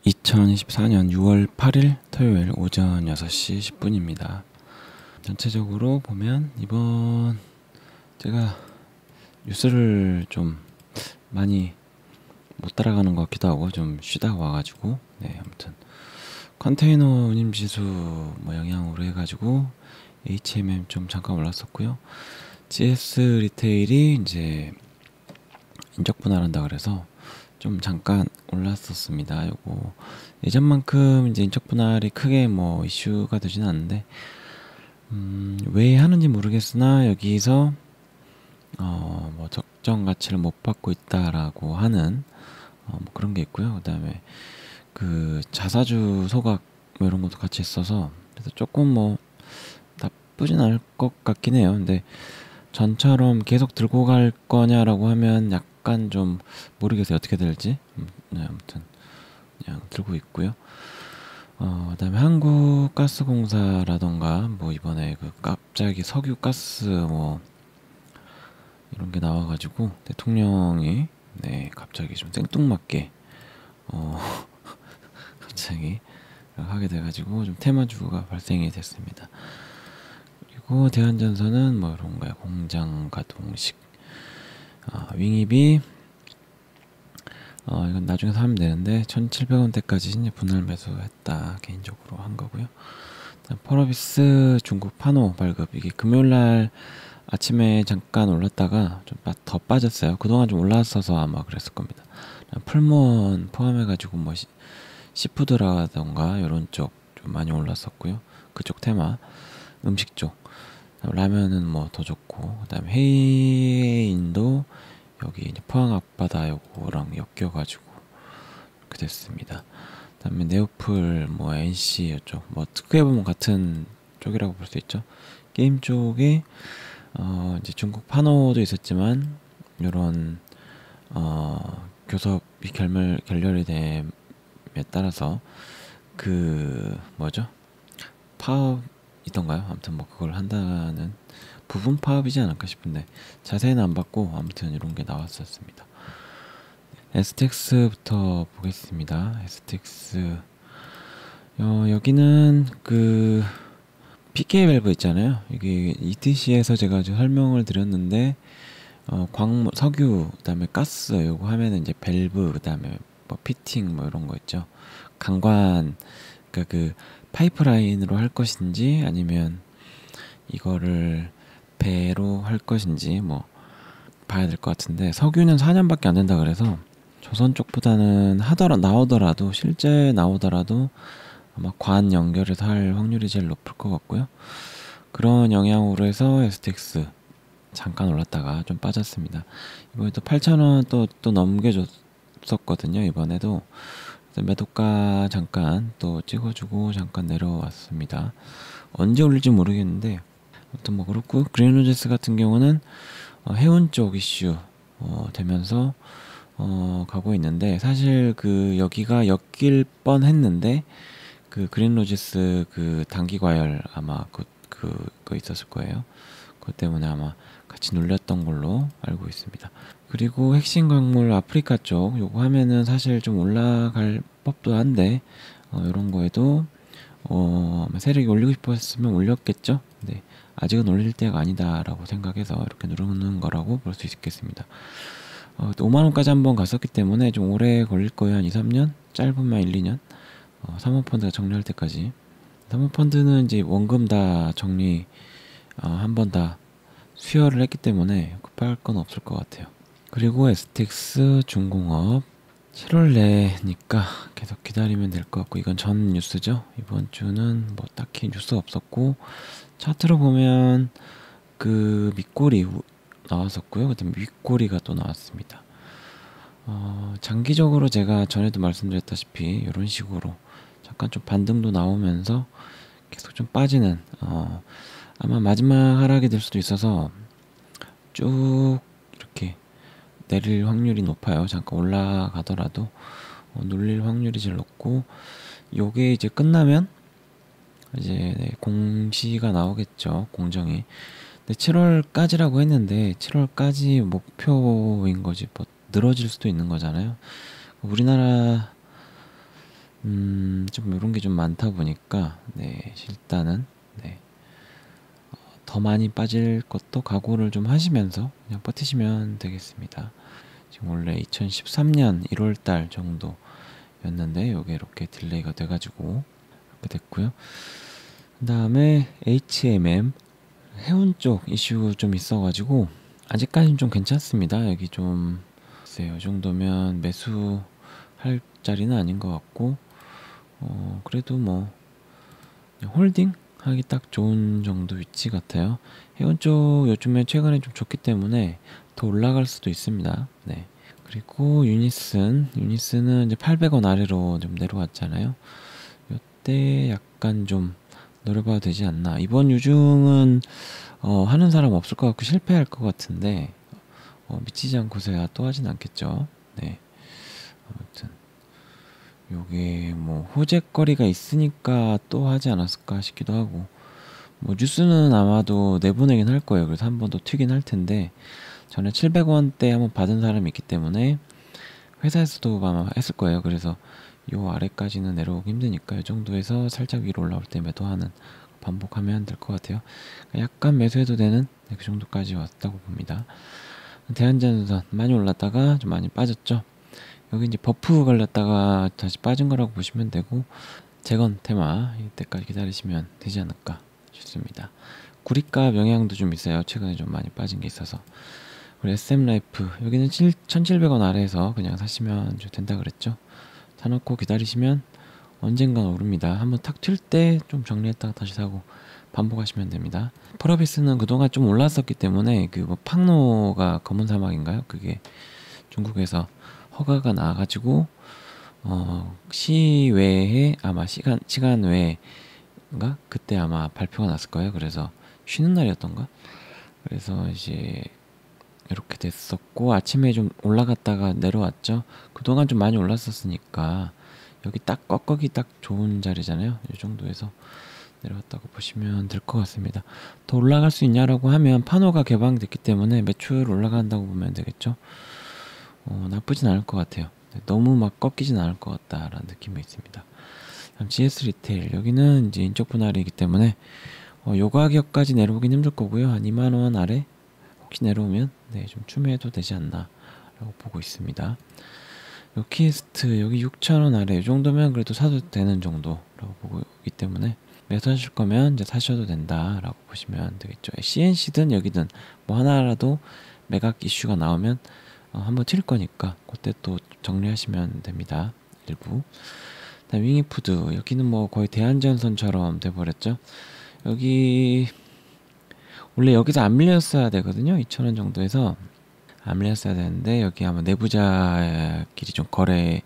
2024년 6월 8일 토요일 오전 6시 10분입니다. 전체적으로 보면 이번 제가 뉴스를 좀 많이 못 따라가는 것 같기도 하고 좀 쉬다가 와가지고 아무튼 컨테이너 운임 지수 뭐 영향으로 해가지고 HMM 좀 잠깐 올랐었고요. GS 리테일이 이제 인적 분할한다 그래서 좀 잠깐 올랐었습니다. 요거 예전만큼 이제 인적 분할이 크게 뭐 이슈가 되지는 않는데 왜 하는지 모르겠으나 여기서 뭐 적정 가치를 못 받고 있다라고 하는 뭐 그런 게 있고요. 그다음에 그 자사주 소각 뭐 이런 것도 같이 있어서 그래서 조금 뭐 나쁘진 않을 것 같긴 해요. 근데 전처럼 계속 들고 갈 거냐라고 하면 약간 좀 모르겠어요. 어떻게 될지. 아무튼 그냥 들고 있고요. 그다음에 한국가스공사라던가 뭐 이번에 그 갑자기 석유가스 뭐 이런 게 나와가지고 대통령이 갑자기 좀 생뚱맞게 갑자기 하게 돼가지고 좀 테마주가 발생이 됐습니다. 그리고 대한전선은 뭐 이런 거야. 공장 가동식 윙입이 이건 나중에 사면 되는데 1,700원대까지 신제 분할 매수했다 개인적으로 한 거고요. 펄어비스 중국 파노 발급 이게 금요일날 아침에 잠깐 올랐다가 좀 더 빠졌어요. 그동안 좀 올랐어서 아마 그랬을 겁니다. 풀무원 포함해가지고 뭐 시푸드라던가 이런 쪽 좀 많이 올랐었고요. 그쪽 테마 음식 쪽 라면은 뭐 더 좋고 그다음에 해인도 여기 이제 포항 앞바다 요거랑 엮여가지고 그렇게 됐습니다. 그다음에 네오플 뭐 NC 이쪽 뭐 특히 보면 같은 쪽이라고 볼 수 있죠. 게임 쪽에 이제 중국 파노도 있었지만 이런 교섭이 결렬이 됨에 따라서 그 뭐죠 파업이던가요? 아무튼 뭐 그걸 한다는 부분 파업이지 않을까 싶은데 자세히는 안 봤고 아무튼 이런 게 나왔었습니다. STX부터 보겠습니다. STX 여기는 그 PK 밸브 있잖아요. 이게 ETC에서 제가 좀 설명을 드렸는데 광물, 석유, 그다음에 가스 요거 하면은 이제 밸브 그다음에 뭐 피팅 뭐 이런 거 있죠. 강관 그러니까 그 파이프라인으로 할 것인지 아니면 이거를 배로 할 것인지 뭐 봐야 될 것 같은데 석유는 4년밖에 안 된다 그래서 조선 쪽보다는 나오더라도 실제 나오더라도 아마 관 연결해서 할 확률이 제일 높을 것 같고요. 그런 영향으로 해서 STX 잠깐 올랐다가 좀 빠졌습니다. 이번에 또 8,000원 또 넘겨줬었거든요. 이번에도 매도가 잠깐 또 찍어주고 잠깐 내려왔습니다. 언제 올릴지 모르겠는데 아무튼 뭐 그렇고 그린로지스 같은 경우는 해운 쪽 이슈 되면서 가고 있는데 사실 그 여기가 엮일 뻔했는데 그 그린로지스 그 단기 과열 아마 그거 있었을 거예요. 그것 때문에 아마 같이 눌렸던 걸로 알고 있습니다. 그리고 핵심 광물 아프리카 쪽 요거 하면은 사실 좀 올라갈 법도 한데 이런 거에도 세력이 올리고 싶었으면 올렸겠죠. 네, 아직은 올릴 때가 아니다라고 생각해서 이렇게 누르는 거라고 볼 수 있겠습니다. 5만원까지 한번 갔었기 때문에 좀 오래 걸릴 거예요. 한 2, 3년? 짧으면 1, 2년? 사모펀드가 정리할 때까지. 사모펀드는 이제 원금 다 정리 한 번 다 수혈을 했기 때문에 급할 건 없을 것 같아요. 그리고 STX 중공업 7월 내니까 계속 기다리면 될 것 같고 이건 전 뉴스죠. 이번 주는 뭐 딱히 뉴스 없었고 차트로 보면 그 밑꼬리 나왔었고요. 그다음에 윗꼬리가 또 나왔습니다. 장기적으로 제가 전에도 말씀드렸다시피 이런 식으로 잠깐 좀 반등도 나오면서 계속 좀 빠지는 아마 마지막 하락이 될 수도 있어서 쭉 이렇게 내릴 확률이 높아요. 잠깐 올라가더라도 눌릴 확률이 제일 높고 요게 이제 끝나면 이제 공시가 나오겠죠. 공정이. 근데 7월까지라고 했는데 7월까지 목표인 거지 뭐 늘어질 수도 있는 거잖아요. 우리나라는 좀 요런 게 좀 많다 보니까 네, 일단은 네, 더 많이 빠질 것도 각오를 좀 하시면서 그냥 버티시면 되겠습니다. 지금 원래 2013년 1월달 정도였는데 요게 이렇게 딜레이가 돼가지고 이렇게 됐고요. 그 다음에 HMM 해운 쪽 이슈 좀 있어가지고 아직까지는 좀 괜찮습니다. 여기 좀 글쎄요, 이 정도면 매수할 자리는 아닌 것 같고 그래도 뭐 홀딩 하기 딱 좋은 정도 위치 같아요. 해운 쪽 요즘에 최근에 좀 좋기 때문에 더 올라갈 수도 있습니다. 네. 그리고 유니슨은 이제 800원 아래로 좀 내려왔잖아요. 이때 약간 좀 노려봐도 되지 않나. 이번 유중은 하는 사람 없을 것 같고 실패할 것 같은데 미치지 않고서야 또 하진 않겠죠. 네. 아무튼 요게 뭐 호재거리가 있으니까 또 하지 않았을까 싶기도 하고, 뭐 뉴스는 아마도 내보내긴 할 거예요. 그래서 한 번 더 튀긴 할 텐데, 전에 700원대 한번 받은 사람이 있기 때문에 회사에서도 아마 했을 거예요. 그래서 요 아래까지는 내려오기 힘드니까 이 정도에서 살짝 위로 올라올 때 매도하는 반복하면 될 것 같아요. 약간 매수해도 되는 그 정도까지 왔다고 봅니다. 대한전선 많이 올랐다가 좀 많이 빠졌죠. 여기 이제 버프 걸렸다가 다시 빠진 거라고 보시면 되고, 재건 테마 이때까지 기다리시면 되지 않을까 싶습니다. 구리값 영향도 좀 있어요. 최근에 좀 많이 빠진 게 있어서. 그리고 SM라이프 여기는 1,700원 아래에서 그냥 사시면 좀 된다 그랬죠. 사놓고 기다리시면 언젠간 오릅니다. 한번 탁 튈 때 좀 정리했다가 다시 사고 반복하시면 됩니다. 펄어비스는 그동안 좀 올랐었기 때문에 그 뭐 팡노가 검은 사막인가요? 그게 중국에서 허가가 나와가지고 시외에 아마 시간 외인가 그때 아마 발표가 났을 거예요. 그래서 쉬는 날이었던가. 그래서 이제 이렇게 됐었고 아침에 좀 올라갔다가 내려왔죠. 그동안 좀 많이 올랐었으니까 여기 딱 꺾기 딱 좋은 자리잖아요. 이 정도에서 내려왔다고 보시면 될 것 같습니다. 더 올라갈 수 있냐라고 하면 파노가 개방됐기 때문에 매출 올라간다고 보면 되겠죠. 나쁘진 않을 것 같아요. 너무 막 꺾이진 않을 것 같다라는 느낌이 있습니다. 다음 GS 리테일 여기는 이제 인적 분할이기 때문에 요 가격까지 내려오긴 힘들 거고요. 한 2만원 아래 혹시 내려오면 네, 좀 추매해도 되지 않나 라고 보고 있습니다. 요 키스트 여기 6,000원 아래 이 정도면 그래도 사도 되는 정도라고 보고 있기 때문에 매수하실 거면 이제 사셔도 된다라고 보시면 되겠죠. CNC든 여기든 뭐 하나라도 매각 이슈가 나오면 한번 튈 거니까 그때 또 정리하시면 됩니다. 일부. 다음 윙이푸드 여기는 뭐 거의 대한전선처럼 돼버렸죠. 여기 원래 여기서 안 밀렸어야 되거든요. 2,000원 정도에서 안 밀렸어야 되는데 여기 아마 내부자끼리 좀 거래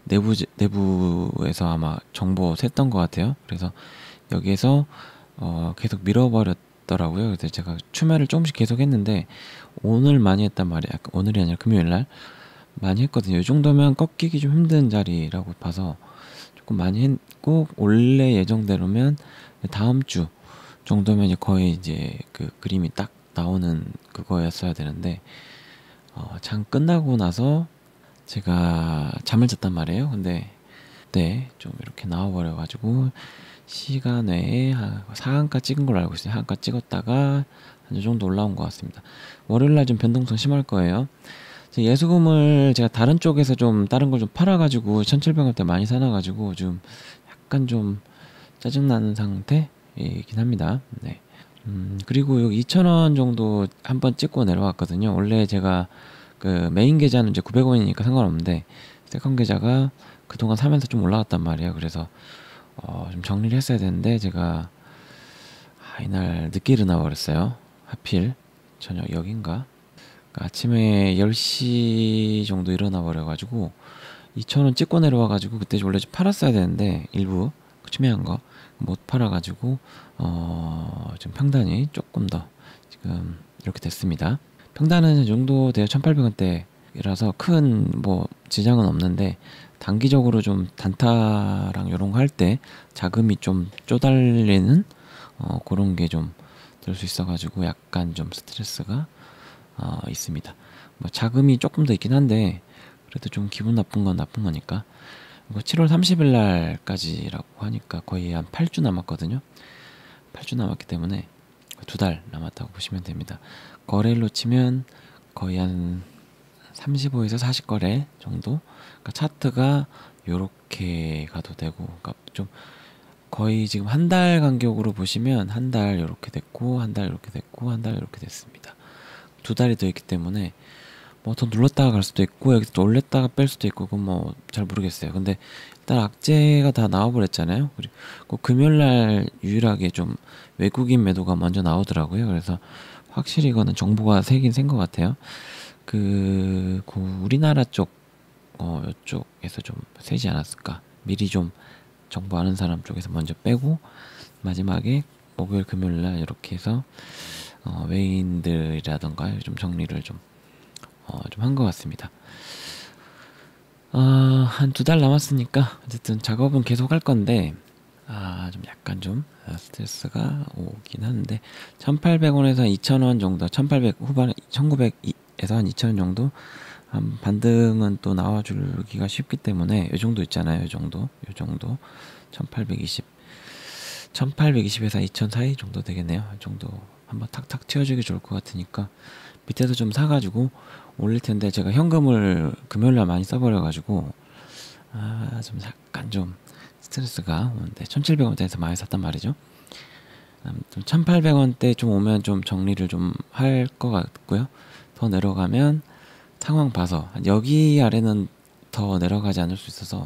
내부에서 아마 정보 샜던 것 같아요. 그래서 여기에서 계속 밀어버렸더라고요. 그래서 제가 추매를 조금씩 계속 했는데 오늘 많이 했단 말이에요. 오늘이 아니라 금요일날 많이 했거든요. 이 정도면 꺾이기 좀 힘든 자리라고 봐서 조금 많이 했고 원래 예정대로면 다음 주 정도면 이제 거의 이제 그 그림이 딱 나오는 그거였어야 되는데 장 끝나고 나서 제가 잠을 잤단 말이에요. 근데 네, 좀 이렇게 나와버려가지고 시간 외에 상한가 찍은 걸로 알고 있어요. 하한가 찍었다가 한 이 정도 올라온 것 같습니다. 월요일날 좀 변동성 심할 거예요. 예수금을 제가 다른 쪽에서 좀 다른 걸 좀 팔아가지고 1,700원대 많이 사놔가지고 좀 약간 좀 짜증나는 상태이긴 합니다. 네. 그리고 여기 2,000원 정도 한번 찍고 내려왔거든요. 원래 제가 그 메인 계좌는 이제 900원이니까 상관없는데 세컨 계좌가 그동안 사면서 좀 올라갔단 말이에요. 그래서 좀 정리를 했어야 되는데 제가 이날 늦게 일어나 버렸어요. 하필 저녁 여긴가 그러니까 아침에 10시 정도 일어나 버려가지고 2,000원 찍고 내려와가지고 그때 원래 좀 팔았어야 되는데 일부 추매한 거 못 팔아가지고 좀 평단이 조금 더 지금 이렇게 됐습니다. 평단은 이 정도 돼요. 1,800원대라서 큰 뭐 지장은 없는데 단기적으로 좀 단타랑 이런 거 할 때 자금이 좀 쪼달리는 그런 게 좀 될 수 있어가지고 약간 좀 스트레스가 있습니다. 뭐 자금이 조금 더 있긴 한데 그래도 좀 기분 나쁜 건 나쁜 거니까 이거 7월 30일 날까지라고 하니까 거의 한 8주 남았거든요. 8주 남았기 때문에 2달 남았다고 보시면 됩니다. 거래일로 치면 거의 한 35에서 40거래 정도. 그러니까 차트가 요렇게 가도 되고, 그러니까 좀 거의 지금 한 달 간격으로 보시면 한 달 요렇게 됐고, 한 달 요렇게 됐고, 한 달 요렇게 됐습니다. 2달이 더 있기 때문에 뭐 더 눌렀다가 갈 수도 있고, 여기서 또 올렸다가 뺄 수도 있고, 그건 뭐 잘 모르겠어요. 근데 일단 악재가 다 나와버렸잖아요. 그리고 금요일날 유일하게 좀 외국인 매도가 먼저 나오더라고요. 그래서 확실히 이거는 정보가 세긴 센 것 같아요. 그 우리나라 쪽 이쪽에서 좀 세지 않았을까. 미리 좀 정보 아는 사람 쪽에서 먼저 빼고 마지막에 목요일 금요일날 이렇게 해서 외인들이라던가 좀 정리를 좀 한 것 같습니다. 한 2달 남았으니까 어쨌든 작업은 계속 할 건데 좀 약간 좀 스트레스가 오긴 하는데 1,800원에서 2,000원 정도, 1,800 후반, 1,900에서 한 2,000원 정도 한 반등은 또 나와주기가 쉽기 때문에 요 정도 있잖아요. 요 정도 1820 1820에서 2,000 사이 정도 되겠네요. 이 정도 한번 탁탁 튀어주기 좋을 것 같으니까 밑에서 좀 사가지고 올릴 텐데, 제가 현금을 금요일날 많이 써버려가지고 좀 약간 좀 스트레스가 오는데 1,700원대에서 많이 샀단 말이죠. 1,800원대 좀 오면 좀 정리를 좀 할 것 같고요. 더 내려가면 상황 봐서 여기 아래는 더 내려가지 않을 수 있어서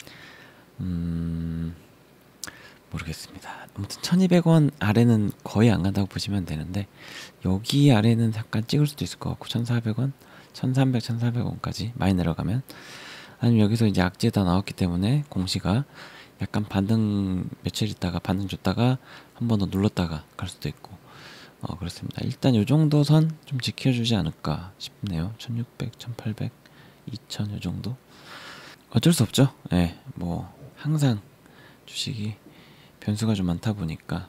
모르겠습니다. 아무튼 1,200원 아래는 거의 안 간다고 보시면 되는데 여기 아래는 잠깐 찍을 수도 있을 것 같고 1,400원, 1,300, 1,400원까지 많이 내려가면, 아니면 여기서 이제 악재 다 나왔기 때문에 공시가 약간 반등 며칠 있다가 반등 줬다가 한 번 더 눌렀다가 갈 수도 있고 그렇습니다. 일단 요 정도 선 좀 지켜주지 않을까 싶네요. 1,600, 1,800, 2,000 요 정도. 어쩔 수 없죠. 예, 뭐 항상 주식이 변수가 좀 많다 보니까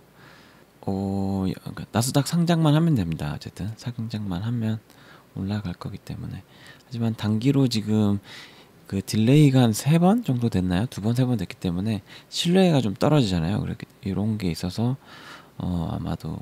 나스닥 상장만 하면 됩니다. 어쨌든 상장만 하면 올라갈 거기 때문에. 하지만 단기로 지금 그 딜레이가 한 3번 정도 됐나요? 2번, 3번 됐기 때문에 신뢰가 좀 떨어지잖아요. 그렇게 이런 게 있어서 아마도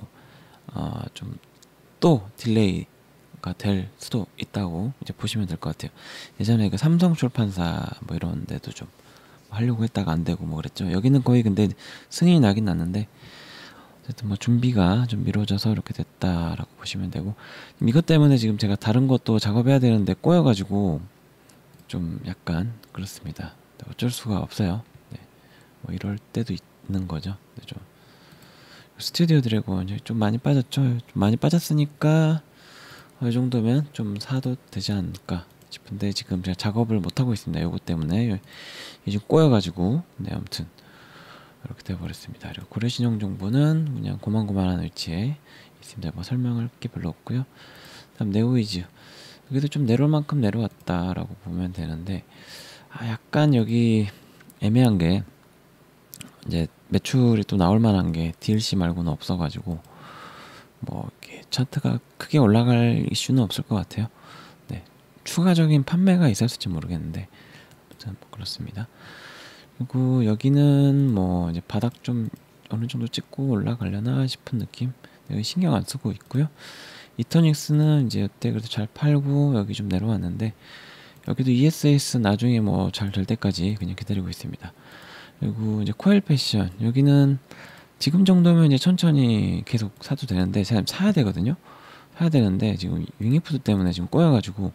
좀 또 딜레이가 될 수도 있다고 이제 보시면 될 것 같아요. 예전에 그 삼성 출판사 뭐 이런 데도 좀 하려고 했다가 안 되고 뭐 그랬죠. 여기는 거의 근데 승인이 나긴 났는데 어쨌든 뭐 준비가 좀 미뤄져서 이렇게 됐다라고 보시면 되고, 이것 때문에 지금 제가 다른 것도 작업해야 되는데 꼬여가지고 좀 약간 그렇습니다. 어쩔 수가 없어요. 네. 뭐 이럴 때도 있는 거죠. 네, 좀 스튜디오 드래곤 좀 많이 빠졌죠. 좀 많이 빠졌으니까 이 정도면 좀 사도 되지 않을까 싶은데 지금 제가 작업을 못 하고 있습니다. 요거 때문에 요즘 꼬여가지고. 네, 아무튼 이렇게 돼버렸습니다. 그리고 고려신용 정보는 그냥 고만고만한 위치에 있습니다. 뭐 설명할 게 별로 없고요. 다음 네오이즈, 여기도 좀 내려올 만큼 내려왔다라고 보면 되는데 약간 여기 애매한 게 이제 매출이 또 나올 만한 게 DLC 말고는 없어가지고 뭐 이렇게 차트가 크게 올라갈 이슈는 없을 것 같아요. 네, 추가적인 판매가 있었을지 모르겠는데 아무튼 뭐 그렇습니다. 그리고 여기는 뭐 이제 바닥 좀 어느 정도 찍고 올라가려나 싶은 느낌. 여기 신경 안 쓰고 있고요. 이터닉스는 이제 이때 그래도 잘 팔고 여기 좀 내려왔는데 여기도 ESS 나중에 뭐 잘 될 때까지 그냥 기다리고 있습니다. 그리고 이제 코엘 패션, 여기는 지금 정도면 이제 천천히 계속 사도 되는데 사야 되거든요. 사야 되는데 지금 윙이푸드 때문에 지금 꼬여가지고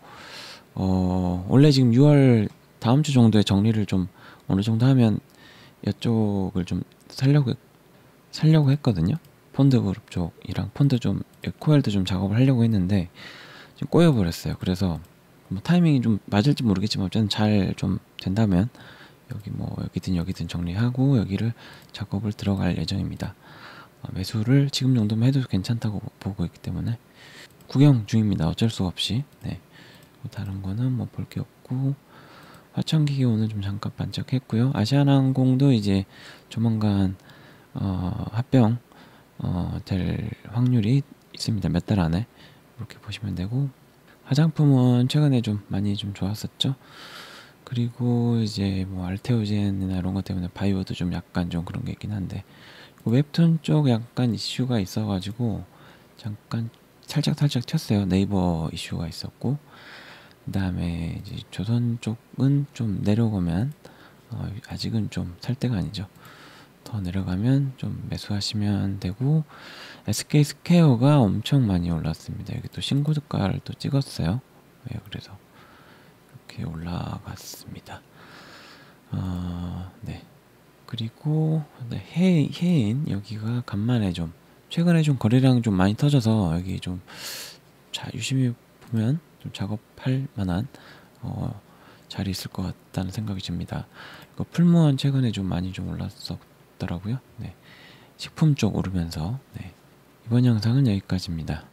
원래 지금 6월 다음 주 정도에 정리를 좀 어느 정도 하면 이쪽을 좀 살려고 했거든요. 펀드 그룹 쪽이랑 펀드 좀 코엘도 좀 작업을 하려고 했는데 지금 꼬여버렸어요. 그래서 뭐 타이밍이 좀 맞을지 모르겠지만 어쨌든 잘 좀 된다면 여기 뭐 여기든 정리하고 여기를 작업을 들어갈 예정입니다. 매수를 지금 정도면 해도 괜찮다고 보고 있기 때문에 구경 중입니다. 어쩔 수 없이. 네. 다른 거는 뭐 볼 게 없고, 화천기기 오늘 좀 잠깐 반짝했고요. 아시아나항공도 이제 조만간 합병 될 확률이 있습니다. 몇 달 안에. 이렇게 보시면 되고, 화장품은 최근에 좀 많이 좀 좋았었죠. 그리고 이제 뭐 알테오젠이나 이런 것 때문에 바이오도 좀 약간 좀 그런 게 있긴 한데 웹툰 쪽 약간 이슈가 있어가지고 잠깐 살짝 튀었어요. 네이버 이슈가 있었고 그다음에 이제 조선 쪽은 좀 내려가면 아직은 좀 살 때가 아니죠. 더 내려가면 좀 매수하시면 되고 SK 스퀘어가 엄청 많이 올랐습니다. 여기 또 신고가를 또 찍었어요. 네, 그래서 이렇게 올라갔습니다. 네. 그리고 네, 해인 여기가 간만에 좀 최근에 좀 거래량 좀 많이 터져서 여기 좀 유심히 보면 좀 작업할 만한 자리 있을 것 같다는 생각이 듭니다. 풀무원 최근에 좀 많이 좀 올랐었더라고요. 네. 식품 쪽 오르면서 네. 이번 영상은 여기까지입니다.